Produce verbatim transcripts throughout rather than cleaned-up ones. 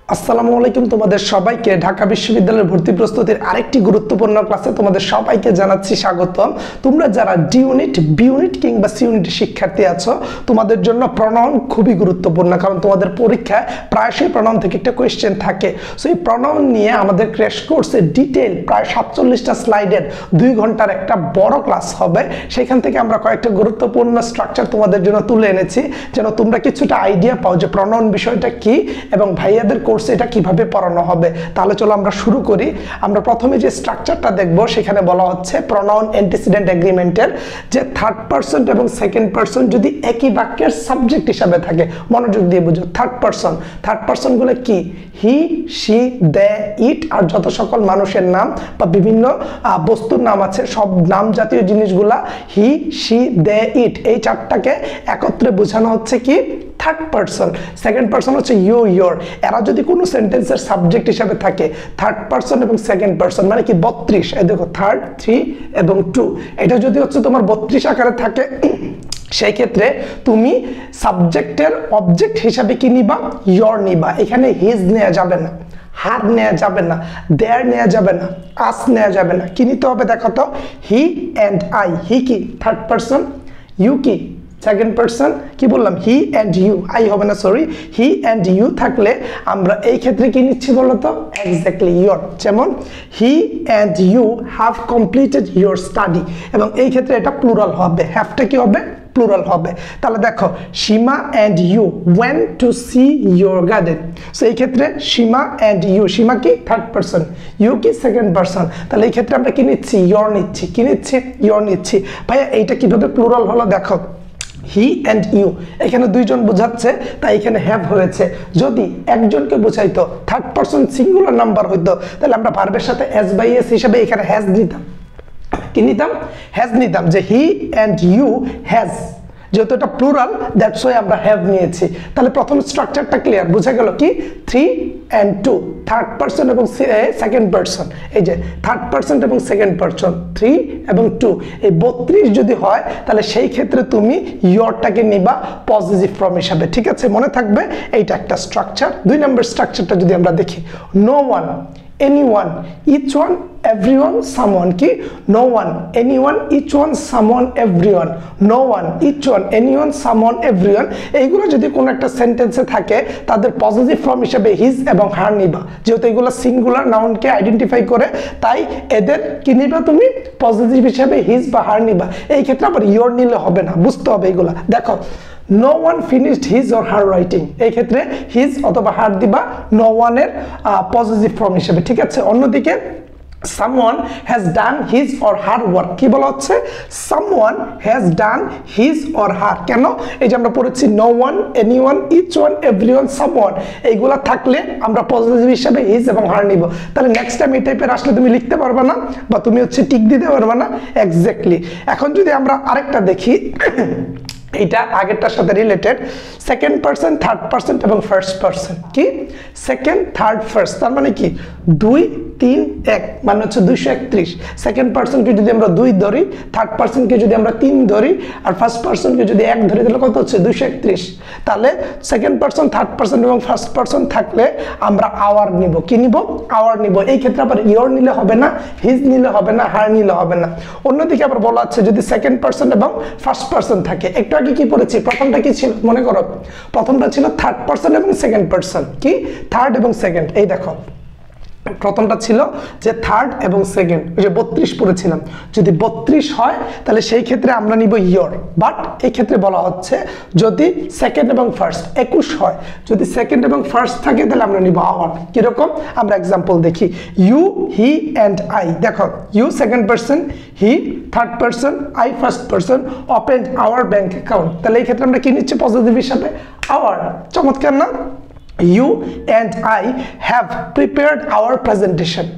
আসসালামু আলাইকুম তোমাদের সবাইকে ঢাকা বিশ্ববিদ্যালয়ের ভর্তি প্রস্তুতির আরেকটি গুরুত্বপূর্ণ ক্লাসে তোমাদের সবাইকে জানাচ্ছি স্বাগতম। তোমরা যারা ডি ইউনিট, বি ইউনিট কিংবা সি ইউনিটের শিক্ষার্থী আছো, তোমাদের জন্য প্রনাউন খুবই গুরুত্বপূর্ণ, কারণ তোমাদের পরীক্ষায় প্রায়শই প্রনাউন থেকে একটা কোয়েশ্চেন থাকে। সো এই প্রনাউন নিয়ে আমাদের ক্র্যাশ কোর্সে ডিটেইল প্রায় সাতচল্লিশটা স্লাইডের দুই ঘন্টার একটা বড় ক্লাস হবে। সেখান থেকে আমরা কয়েকটা গুরুত্বপূর্ণ স্ট্রাকচার তোমাদের জন্য তুলে এনেছি, যেন তোমরা কিছুটা আইডিয়া পাও যে প্রনাউন বিষয়টা কি এবং ভাইয়াদের কোর্স এটা কিভাবে পড়ানো হবে। তাহলে চলো আমরা শুরু করি। আমরা প্রথমে যে স্ট্রাকচারটা দেখব সেখানে বলা হচ্ছে প্রনাউন অ্যান্টিসিডেন্ট এগ্রিমেন্টের যে থার্ড পারসন এবং সেকেন্ড পারসন যদি একই বাক্যের সাবজেক্ট হিসাবে থাকে, মনোযোগ দিয়ে বুঝো। থার্ড পারসন থার্ড পারসন গুলো কি? হি, শি, দে, ইট আর যত সকল মানুষের নাম বা বিভিন্ন বস্তুর নাম আছে, সব নাম জাতীয় জিনিসগুলা হি, শি, দে, ইট, এই চারটাকে একত্রে বোঝানো হচ্ছে কি? Third person. সেকেন্ড পারসন হচ্ছে ইউ, ইয়োর। এরা যদি কোনো সেন্টেন্সের সাবজেক্ট হিসাবে থাকে, থার্ড পারসন এবং সেকেন্ড পারসন মানে কি বত্রিশ, এই দেখো থার্ড, থ্রি এবং টু, এটা যদি হচ্ছে তোমার বত্রিশ আকারে থাকে, সেই ক্ষেত্রে তুমি সাবজেক্টের অবজেক্ট হিসাবে কি নিবা? ইয়োর নিবা। এখানে হিজ নেওয়া যাবে না, হার নেওয়া যাবে না, দেয়ার নেওয়া যাবে না, আস নেওয়া যাবে না। কি নিতে হবে দেখো তো? হি অ্যান্ড আই। হি কি? Third person. ইউ কি? Second person. কি বললাম? হি অ্যান্ড ইউ, আই হবে না, সরি। হি অ্যান্ড ইউ থাকলে আমরা এই ক্ষেত্রে কি নিচ্ছি বলো তো? Exactly your. যেমন he and you have completed your study, এবং এই ক্ষেত্রে এটা প্লুরাল হবে। হ্যাভটা কি হবে? প্লুরাল হবে। তাহলে দেখো, Seema and you went to see your garden. So এই ক্ষেত্রে সীমা অ্যান্ড ইউ, সীমা কি? থার্ড পারসন, ইউ কি? Second person. তাহলে এই ক্ষেত্রে আমরা কি নিচ্ছি? ইয়োর নিচ্ছি। কি নিচ্ছি? ইয়োর নিচ্ছি। ভাইয়া এইটা কিভাবে প্লুরাল হলো দেখো, হি অ্যান্ড ইউ, এখানে দুইজন বোঝাচ্ছে তাই এখানে হ্যাভ হয়েছে। যদি একজনকে বোঝাইতো, থার্ড পারসন সিঙ্গুলার নাম্বার হইতো, তাহলে আমরা ভার্বের সাথে এস বাই এস হিসাবে এখানে হ্যাজ নিতাম। কি নিতাম? হ্যাজ নিতাম, যে হি অ্যান্ড ইউ হ্যাজ। যেহেতু এটা প্লুরাল, দ্যাটস ওয়াই আমরা হ্যাভ নিয়েছি। তাহলে প্রথম স্ট্রাকচারটা ক্লিয়ার, বোঝা গেল কি? Three and two, third person এবং সেকেন্ড পারসন। এই যে থার্ড পারসন এবং সেকেন্ড পারসন, থ্রি এবং টু, এই বত্রিশ যদি হয় তাহলে সেই ক্ষেত্রে তুমি ইয়োরটাকে নিবা পজিটিভ ফর্ম হিসাবে। ঠিক আছে, মনে থাকবে এইটা একটা স্ট্রাকচার। দুই নম্বর স্ট্রাকচারটা যদি আমরা দেখি, no one, anyone, each one, everyone, someone কি? no one, anyone, each one, someone, everyone, no one, each one, anyone, someone, everyone, এইগুলো যদি কোনো একটা সেন্টেন্সে থাকে তাদের পজিটিভ ফর্ম হিসেবে হিজ এবং হার নিবা। যেহেতু এগুলো সিঙ্গুলার নাউনকে আইডেন্টিফাই করে, তাই এদের কি নিবা তুমি? পজিটিভ হিসেবে হিজ বা হার নিবা। এই ক্ষেত্রে আবার ইয়োর নিলে হবে না, বুঝতে হবে এগুলা। দেখো, no one finished his or her writing, এই ক্ষেত্রে হিজ অথবা হার দিবা no one এর পজিটিভ ফর্ম হিসেবে। ঠিক আছে, অন্যদিকে someone has done his or her work, কি বলা হচ্ছে? someone has done his or her। কেন? এই যে আমরা পড়েছি no one, anyone, each one, everyone, someone, এইগুলা থাকলে আমরা পজিটিভ হিসেবে হিজ এবং হার নিব। তাহলে নেক্সট টাইম এই টাইপের আসলে তুমি লিখতে পারবে না বা তুমি হচ্ছে টিক দিতে পারবে না। এক্স্যাক্টলি। এখন যদি আমরা আরেকটা দেখি, এটা আগেরটার সাথে related, second person, third person এবং ফার্স্ট পারসন। কি? সেকেন্ড, থার্ড, ফার্স্ট, তার মানে কি? দুই, তিন, এক, মানে হচ্ছে দুইশো একত্রিশ। সেকেন্ড পারসনকে যদি আমরা দুই ধরি, থার্ড পারসনকে যদি আমরা তিন ধরি, আর ফার্স্ট পারসনকে যদি এক ধরি, তাহলে কত হচ্ছে? দুইশো একত্রিশ। তাহলে সেকেন্ড পারসন, থার্ড পারসন এবং ফার্স্ট পারসন থাকলে আমরা আওয়ার নিব। কি নিব? আওয়ার নিব। এই ক্ষেত্রে আবার ইয়োর নিলে হবে না, হিজ নিলে হবে না, হার নিলে হবে না। অন্যদিকে আবার বলা হচ্ছে যদি সেকেন্ড পারসন এবং ফার্স্ট পারসন থাকে, একটু আগে কি পড়েছি? প্রথমটা কি ছিল মনে করো? প্রথমটা ছিল থার্ড পারসন এবং সেকেন্ড পারসন। কি? থার্ড এবং সেকেন্ড। এই দেখো, প্রথমটা ছিল যে থার্ড এবং সেকেন্ড, ওই যে বত্রিশ পড়েছিলাম। যদি বত্রিশ হয় তাহলে সেই ক্ষেত্রে আমরা নিব ইয়োর। বাট এই ক্ষেত্রে বলা হচ্ছে যদি সেকেন্ড এবং ফার্স্ট একুশ হয়, যদি সেকেন্ড এবং ফার্স্ট থাকে তাহলে আমরা নিব আওয়ার। কিরকম? আমরা এক্সাম্পল দেখি, ইউ, হি অ্যান্ড আই। দেখো, you second person, he third person, I first person, open our bank account. তাহলে এই ক্ষেত্রে আমরা কি নিচ্ছি পজিটিভ হিসাবে? আওয়ার। চমৎকার না? You and I have prepared our presentation.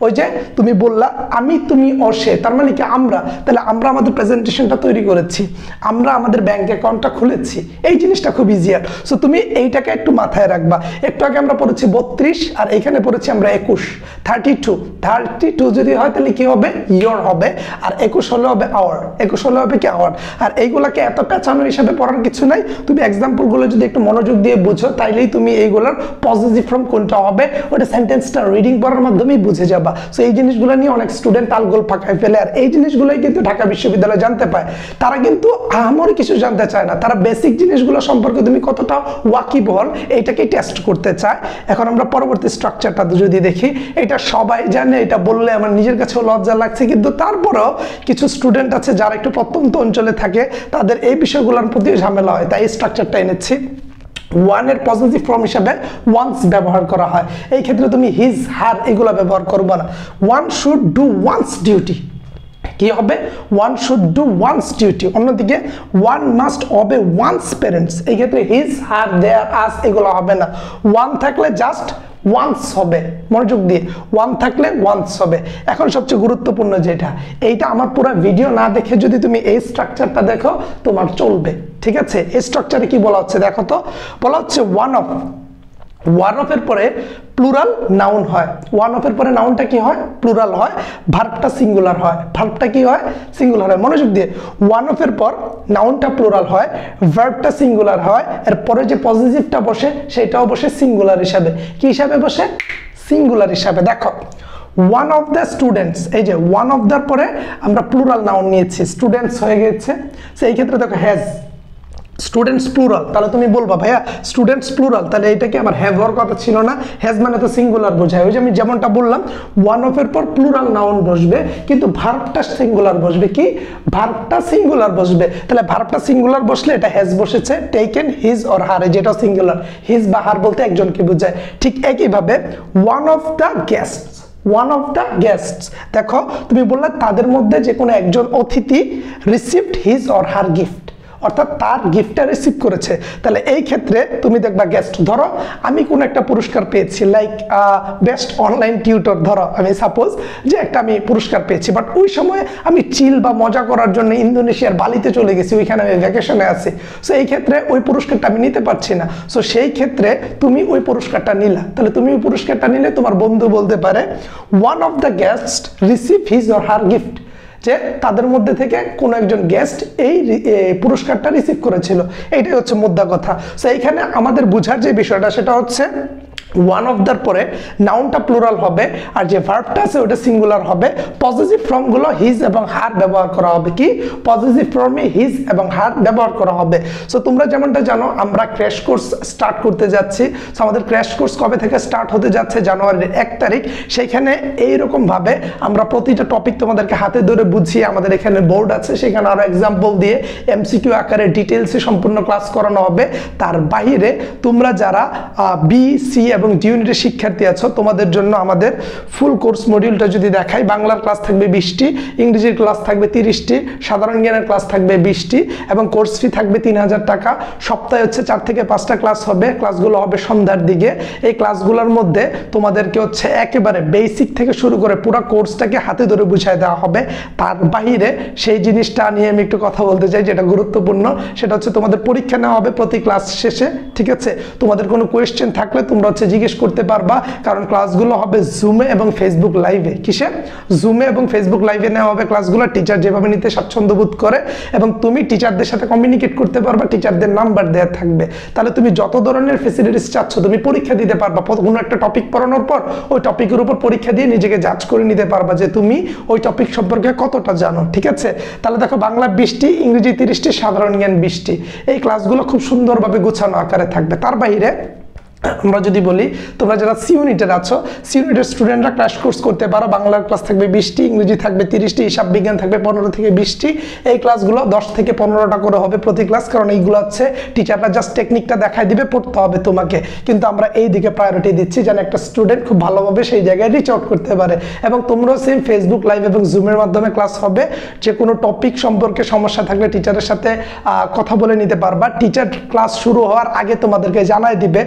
ওই যে তুমি বললা আমি তুমি ও সে, তার মানে কি আমরা, তাহলে আমরা আমাদের প্রেজেন্টেশনটা তৈরি করেছি, আমরা আমাদের ব্যাংক অ্যাকাউন্টটা খুলেছি, এই জিনিসটা খুব ইজিয়ার। সো তুমি এইটাকে একটু মাথায় রাখবা। একটু আগে আমরা পড়েছি বত্রিশ আর এখানে পড়েছি আমরা একুশ, থার্টি টু থার্টি টু যদি হয় তাহলে কি হবে ইয়র হবে, আর একুশ হলে হবে আওয়ার, একুশ হলে হবে কি আওয়ার। আর এইগুলাকে এত পেঁচানো হিসাবে পড়ার কিছু নাই, তুমি এক্সাম্পলগুলো যদি একটু মনোযোগ দিয়ে বুঝো তাইলেই তুমি এইগুলোর পজিটিভ ফর্ম কোনটা হবে ওটা সেন্টেন্সটা রিডিং পড়ার মাধ্যমেই বুঝে যাবা। সো এই জিনিসগুলো নিয়ে অনেক স্টুডেন্ট তালগোল ফাঁকায় ফেলে, আর এই জিনিসগুলোই কিন্তু ঢাকা বিশ্ববিদ্যালয়ে জানতে পায়। তারা কিন্তু আমার কিছু জানতে চায় না, তারা বেসিক জিনিসগুলো সম্পর্কে তুমি কতটা ওয়াকিবহল এইটাকেই টেস্ট করতে চায়। এখন আমরা পরবর্তী স্ট্রাকচারটা যদি দেখি, এটা সবাই জানে, এটা বললে আমার নিজের কাছেও লজ্জা লাগছে, কিন্তু তারপরেও কিছু স্টুডেন্ট আছে যারা একটু প্রত্যন্ত অঞ্চলে থাকে, তাদের এই বিষয়গুলোর প্রতি ঝামেলা হয়, তাই এই স্ট্রাকচারটা এনেছি। ওয়ানের পজিটিভ ফর্ম হিসাবে ওয়ান্স ব্যবহার করা হয়, এই ক্ষেত্রে তুমি হিজ হার এগুলো ব্যবহার করবে না। One should do one's duty, কি হবে one should do one's duty. অন্যদিকে one must obey one's parents, এই ক্ষেত্রে হিজ হার দেয়ার আস এগুলো হবে না। ওয়ান থাকলে জাস্ট ওয়ান্স হবে, মনোযোগ দিয়ে ওয়ান থাকলে ওয়ান্স হবে। এখন সবচেয়ে গুরুত্বপূর্ণ যেটা, এইটা আমার পুরো ভিডিও না দেখে যদি তুমি এই স্ট্রাকচারটা দেখো তোমার চলবে, ঠিক আছে। এই স্ট্রাকচারে কি বলা হচ্ছে দেখো তো, বলা হচ্ছে ওয়ান অফ, ওয়ান অফ এর পরে প্লুরাল নাউন হয়, ওয়ান অফ এর পরে নাউনটা কি হয় প্লুরাল হয়, ভার্বটা সিঙ্গুলার হয়, ভার্বটা কি হয় সিঙ্গুলার হয়। মনোযোগ দিয়ে ওয়ান অফ এর পর নাউনটা প্লুরাল হয়, ভার্বটা সিঙ্গুলার হয়, এর পরে যে পজিটিভটা বসে সেটাও বসে সিঙ্গুলার হিসাবে, কি হিসাবে বসে সিঙ্গুলার হিসাবে। দেখো ওয়ান অফ দ্য স্টুডেন্টস, এই যে ওয়ান অফ দ্য পরে আমরা প্লুরাল নাউন নিয়েছি, স্টুডেন্টস হয়ে গেছে। সেই ক্ষেত্রে দেখো হ্যাজ, স্টুডেন্টস প্লুরাল, তাহলে তুমি বলবা ভাইয়া স্টুডেন্টস প্লুরাল, তাহলে এটা কি আমার হ্যাভ হওয়ার কথা ছিল না? হ্যাজ মানে তো সিঙ্গুলার বোঝায়, ওই যে আমি যেমনটা বললাম ওয়ান অফ এর পর প্লুরাল নাউন বসবে কিন্তু ভার্বটা সিঙ্গুলার বসবে, কি ভার্বটা সিঙ্গুলার বসবে, তাহলে ভার্বটা সিঙ্গুলার বসলে এটা হ্যাজ বসেছে, টেকেন হিজ অর হার, যেটা সিঙ্গুলার, হিজ বা হার বলতে একজনকে বোঝায়। ঠিক একইভাবে one of the guests, one of the guests, দেখো তুমি বললে তাদের মধ্যে যে কোনো একজন অতিথি received his or her gift, অর্থাৎ তার গিফটটা রিসিভ করেছে। তাহলে এই ক্ষেত্রে তুমি দেখবা গেস্ট, ধরো আমি কোন একটা পুরস্কার পেয়েছি, লাইক বেস্ট অনলাইন টিউটর, ধরো আমি সাপোজ যে একটা আমি পুরস্কার পেয়েছি, বাট ওই সময় আমি চিল বা মজা করার জন্য ইন্দোনেশিয়ার বালিতে চলে গেছি, ওইখানে আমি ভ্যাকেশনে আছি। সো এই ক্ষেত্রে ওই পুরস্কারটা আমি নিতে পারছি না, সো সেই ক্ষেত্রে তুমি ওই পুরস্কারটা নিলা, তাহলে তুমি ওই পুরস্কারটা নিলে তোমার বন্ধু বলতে পারে one of the guest receive his or her gift, যে তাদের মধ্যে থেকে কোনো একজন গেস্ট এই পুরস্কারটা রিসিভ করেছিল, এইটাই হচ্ছে মুদ্রা কথা। সো এইখানে আমাদের বোঝার যে বিষয়টা সেটা হচ্ছে ওয়ান অফ দ্যার পরে নাউনটা প্লুরাল হবে আর যে ভার্বটা আছে ওটা সিঙ্গুলার হবে, পজিটিভ ফর্মগুলো হিজ এবং হার ব্যবহার করা হবে, কি পজিটিভ ফর্মে হিজ এবং হার ব্যবহার করা হবে। সো তোমরা যেমনটা জানো আমরা ক্র্যাশ কোর্স স্টার্ট করতে যাচ্ছি, সো আমাদের ক্র্যাশ কোর্স কবে থেকে স্টার্ট হতে যাচ্ছে জানুয়ারির এক তারিখ, সেইখানে এইরকম ভাবে আমরা প্রতিটা টপিক তোমাদেরকে হাতে ধরে বুঝিয়ে, আমাদের এখানে বোর্ড আছে সেখানে আরো এক্সাম্পল দিয়ে এমসিকিউ আকারে ডিটেলসে সম্পূর্ণ ক্লাস করানো হবে। তার বাইরে তোমরা যারা বি সি এবং ডি ইউনিটের শিক্ষার্থী আছো তোমাদের জন্য আমাদের ফুল কোর্স মডিউলটা যদি দেখাই, বাংলার ক্লাস থাকবে বিশটি, ইংরেজির ক্লাস থাকবে তিরিশটি, সাধারণ জ্ঞানের ক্লাস থাকবে বিশটি এবং কোর্স ফি থাকবে তিন হাজার টাকা। সপ্তাহে হচ্ছে চার থেকে পাঁচটা ক্লাস হবে, ক্লাসগুলো হবে সন্ধ্যার দিকে। এই ক্লাসগুলোর মধ্যে তোমাদেরকে হচ্ছে একেবারে বেসিক থেকে শুরু করে পুরো কোর্সটাকে হাতে ধরে বুঝিয়ে দেওয়া হবে। তার বাইরে সেই জিনিসটা নিয়ে আমি একটু কথা বলতে চাই যেটা গুরুত্বপূর্ণ, সেটা হচ্ছে তোমাদের পরীক্ষা নেওয়া হবে প্রতি ক্লাস শেষে, ঠিক আছে। তোমাদের কোনো কোয়েশ্চেন থাকলে তোমরা হচ্ছে জিজ্ঞেস করতে পারবা, কারণ ক্লাসগুলো হবে জুমে এবং ফেসবুক লাইভে। কিসে? জুমে এবং ফেসবুক লাইভে নেওয়া হবে ক্লাসগুলো, টিচার যেভাবে নিতে স্বাচ্ছন্দ্য বোধ করে, এবং তুমি টিচারদের সাথে কমিউনিকেট করতে পারবা, টিচারদের নাম্বার দেওয়া থাকবে। তাহলে তুমি যত ধরনের ফেসিলিটিস চাচ্ছ তুমি পরীক্ষা দিতে পারবা। কোনো একটা টপিক পড়ানোর পর ওই টপিকের উপর পরীক্ষা দিয়ে নিজেকে জাজ করে নিতে পারবা যে তুমি ওই টপিক সম্পর্কে কতটা জানো, ঠিক আছে। তাহলে দেখো বাংলা বিশটি, ইংরেজি তিরিশটি, সাধারণ জ্ঞান বিশটি। এই ক্লাসগুলো খুব সুন্দরভাবে গোছানো আকারে থাকবে। তার বাইরে আমরা যদি বলি তোমরা যারা সি ইউনিটের আছো, সি ইউনিটের স্টুডেন্টরা ক্র্যাশ কোর্স করতে পারো। বাংলার ক্লাস থাকবে বিশটি, ইংরেজি থাকবে তিরিশটি, হিসাব বিজ্ঞান থাকবে পনেরো থেকে বিশটি। এই ক্লাসগুলো দশ থেকে পনেরোটা করে হবে প্রতি ক্লাস, কারণ এইগুলো হচ্ছে টিচাররা জাস্ট টেকনিকটা দেখাই দিবে, পড়তে হবে তোমাকে, কিন্তু আমরা এই দিকে প্রায়োরিটি দিচ্ছি যেন একটা স্টুডেন্ট খুব ভালোভাবে সেই জায়গায় রিচ আউট করতে পারে। এবং তোমরাও সেম ফেসবুক লাইভ এবং জুমের মাধ্যমে ক্লাস হবে। যে কোনো টপিক সম্পর্কে সমস্যা থাকলে টিচারের সাথে কথা বলে নিতে পারবা। টিচার ক্লাস শুরু হওয়ার আগে তোমাদেরকে জানাই দিবে, লাইক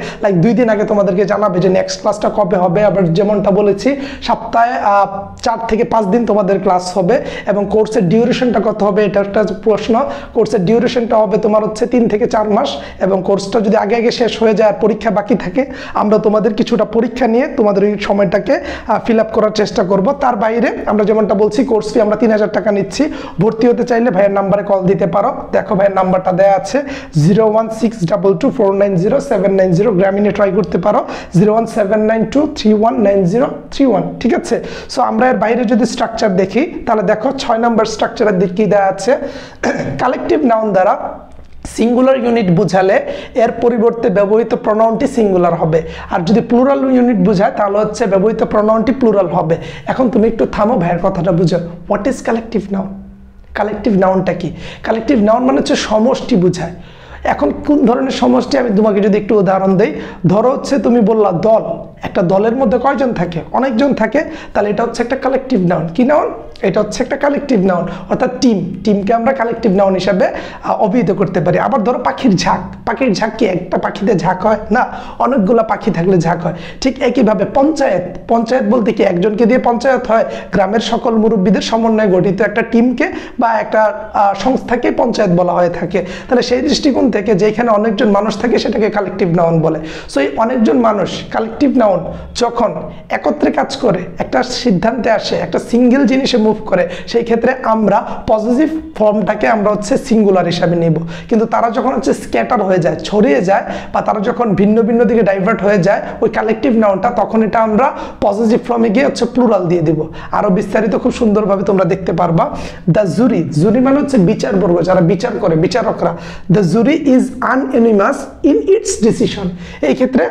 দুই দিন আগে তোমাদেরকে জানাবে যে নেক্সট ক্লাসটা কবে হবে। আবার যেমনটা বলেছি সপ্তাহে চার থেকে পাঁচ দিন তোমাদের ক্লাস হবে এবং কোর্সের ডিউরেশনটা কত হবে এটা একটা প্রশ্ন। কোর্সের ডিউরেশনটা হবে তোমার হচ্ছে তিন থেকে চার মাস এবং কোর্সটা যদি আগে আগে শেষ হয়ে যায় আর পরীক্ষা বাকি থাকে আমরা তোমাদের কিছুটা পরীক্ষা নিয়ে তোমাদের ওই সময়টাকে ফিল আপ করার চেষ্টা করব। তার বাইরে আমরা যেমনটা বলছি কোর্স ফি আমরা তিন হাজার টাকা নিচ্ছি। ভর্তি হতে চাইলে ভাইয়ের নাম্বারে কল দিতে পারো। দেখো ভাইয়ের নাম্বারটা দেওয়া আছে zero one six double two four nine zero seven nine zero, গ্রামীণে ট্রাই করতে পারো zero one seven nine two three one nine zero three one. ঠিক আছে, সো আমরা এর বাইরে যদি স্ট্রাকচার দেখি তাহলে দেখো ছয় নম্বর স্ট্রাকচারের দিক কি দেওয়া আছে, কালেকটিভ নাউন দ্বারা সিঙ্গুলার ইউনিট বুঝালে এর পরিবর্তে ব্যবহৃত প্রনাউনটি সিঙ্গুলার হবে, আর যদি প্লুরাল ইউনিট বোঝায় তাহলে হচ্ছে ব্যবহৃত প্রনাউনটি প্লুরাল হবে। এখন তুমি একটু থামো, ভাইয়ের কথাটা বুঝো। What is collective noun? Collective নাউনটা কি? কালেকটিভ নাউন মানে হচ্ছে সমষ্টি বোঝায়। এখন কোন ধরনের সমষ্টি আমি তোমাকে যদি একটু উদাহরণ দেই, ধরো হচ্ছে তুমি বললা দল, একটা দলের মধ্যে কয়জন থাকে? অনেকজন থাকে, তাহলে এটা হচ্ছে একটা কালেকটিভ নাউন। কি নাউন? এটা হচ্ছে একটা কালেকটিভ নাউন, অর্থাৎ টিম। টিমকে আমরা কালেকটিভ নাউন হিসাবে অভিহিত করতে পারি। আবার ধরো পাখির ঝাঁক, পাখির ঝাঁক কি একটা পাখিতে ঝাঁক হয়? না, অনেকগুলো পাখি থাকলে ঝাঁক হয়। ঠিক একইভাবে পঞ্চায়েত, পঞ্চায়েত বলতে কি একজনকে দিয়ে পঞ্চায়েত হয়? গ্রামের সকল মুরব্বীদের সমন্বয়ে গঠিত একটা টিমকে বা একটা সংস্থাকে পঞ্চায়েত বলা হয়ে থাকে। তাহলে সেই দৃষ্টিকোণ থেকে যেখানে অনেকজন মানুষ থাকে সেটাকে কালেকটিভ নাউন বলে। সো এই অনেকজন মানুষ কালেকটিভ নাউন যখন একত্রে কাজ করে একটা সিদ্ধান্তে আসে, একটা সিঙ্গেল জিনিসে মুভ করে, সেই ক্ষেত্রে আমরা পজিটিভ ফর্মটাকে আমরা হচ্ছে সিঙ্গুলার হিসাবে নিব। কিন্তু তারা যখন হচ্ছে স্ক্যাটার হয়ে যায়, ছড়িয়ে যায়, বা তারা যখন ভিন্ন ভিন্ন দিকে ডাইভার্ট হয়ে যায় ওই কালেকটিভ নাউনটা, তখন এটা আমরা পজিটিভ ফর্মে গিয়ে হচ্ছে প্লুরাল দিয়ে দিব। আরো বিস্তারিত খুব সুন্দরভাবে তোমরা দেখতে পারবা। দ্য জুরি, জুরি মানে হচ্ছে বিচারবর্গ, যারা বিচার করে, বিচারকরা। The jury is unanimous in its decision. এই ক্ষেত্রে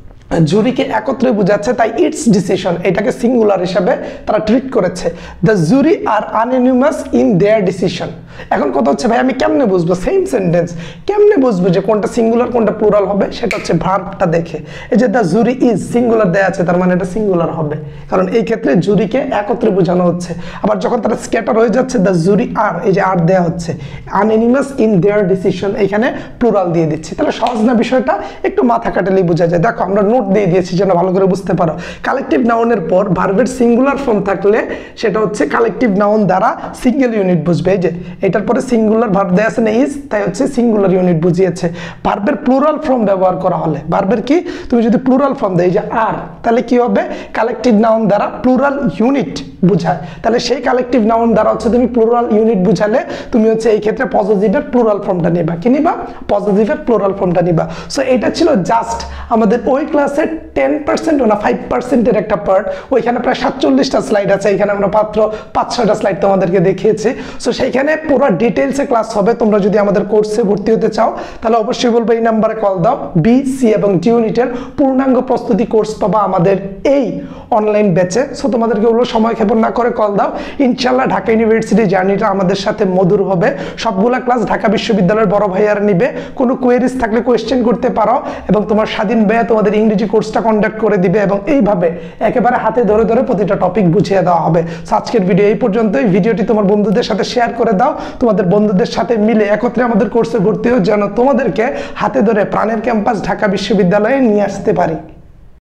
জুরিকে একত্রে বোঝাচ্ছে, তাই ইটস ডিসিশন এটাকে সিঙ্গুলার হিসাবে তারা ট্রিট করেছে। The jury are unanimous in their decision. এখন কথা হচ্ছে ভাই আমি কেমনে বুঝবো? সেম সেন্টেন্স কেমনে বুঝবো যে কোনটা সিঙ্গুলার কোনটা প্লুরাল হবে? সেটা হচ্ছে ভার্বটা দেখে। এই যে দ্য জুরি ইজ সিঙ্গুলার দেয়া আছে, তার মানে এটা সিঙ্গুলার হবে, কারণ এই ক্ষেত্রে জুরিকে একত্রে বোঝানো হচ্ছে। আবার যখন তারা স্ক্যাটার হয়ে যাচ্ছে, দ্য জুরি আর, এই যে আর দেয়া হচ্ছে, আনএনিমাস ইন দেয়ার ডিসিশন, এখানে প্লুরাল দিয়ে দিচ্ছি। তাহলে সহজ না বিষয়টা? একটু মাথা কাটালেই বোঝা যায়। দেখো আমরা নোট দিয়ে দিয়েছি যেন ভালো করে বুঝতে পারো। কালেকটিভ নাউনের পর ভার্বের সিঙ্গুলার ফর্ম থাকলে সেটা হচ্ছে কালেকটিভ নাউন দ্বারা সিঙ্গেল ইউনিট বুঝবে। এই যে এটার পরে সিঙ্গুলার ভার্ব দেয়া আছে না ইজ, তাই হচ্ছে সিঙ্গুলার ইউনিট বুঝিয়েছে। ভার্বের প্লুরাল ফর্ম ব্যবহার করা হলে, ভার্বের কি তুমি যদি প্লুরাল ফর্ম দেয় যে আর, তাহলে কি হবে? কালেকটিভ নাউন দ্বারা প্লুরাল ইউনিট বুঝায়। তাহলে সেই কালেকটিভ নাউন দ্বারা হচ্ছে তুমি প্লুরাল ইউনিট বুঝালে তুমি হচ্ছে এই ক্ষেত্রে পজিটিভের প্লুরাল ফর্মটা নিবা। কি নিবা? পজিটিভের প্লুরাল ফর্মটা নিবা। সো এটা ছিল জাস্ট আমাদের ওই ক্লাসের টেন পার্সেন্ট না ফাইভ পার্সেন্টের একটা পার্ট। ওইখানে প্রায় সাতচল্লিশটা স্লাইড আছে, এখানে আমরা মাত্র পাঁচ ছয়টা স্লাইড তোমাদেরকে দেখিয়েছি। সো সেইখানে পুরো ডিটেলসে ক্লাস হবে। তোমরা যদি আমাদের কোর্সে ভর্তি হতে চাও তাহলে অবশ্যই বলবো এই নাম্বারে কল দাও। বি, সি এবং ডি ইউনিটের পূর্ণাঙ্গ প্রস্তুতি কোর্স পাবা আমাদের এই অনলাইন ব্যাচে। সো তোমাদেরকে বলবো সময় ক্ষেপণ না করে কল দাও। ইনশাল্লাহ ঢাকা ইউনিভার্সিটি জার্নিটা আমাদের সাথে মধুর হবে। সবগুলা ক্লাস ঢাকা বিশ্ববিদ্যালয়ের বড় ভাইয়ারা নিবে। কোনো কোয়েরিজ থাকলে কোয়েশ্চেন করতে পারো এবং তোমার স্বাধীন ভাইয়া তোমাদের ইংরেজি কোর্সটা কন্ডাক্ট করে দিবে এবং এইভাবে একেবারে হাতে ধরে ধরে প্রতিটা টপিক বুঝিয়ে দেওয়া হবে। সো আজকের ভিডিও এই পর্যন্তই। ভিডিওটি তোমার বন্ধুদের সাথে শেয়ার করে দাও। তোমাদের বন্ধুদের সাথে মিলে একত্রে আমাদের কোর্সে ভর্তি হও, যেন তোমাদেরকে হাতে ধরে প্রাণের ক্যাম্পাস ঢাকা বিশ্ববিদ্যালয়ে নিয়ে আসতে পারি।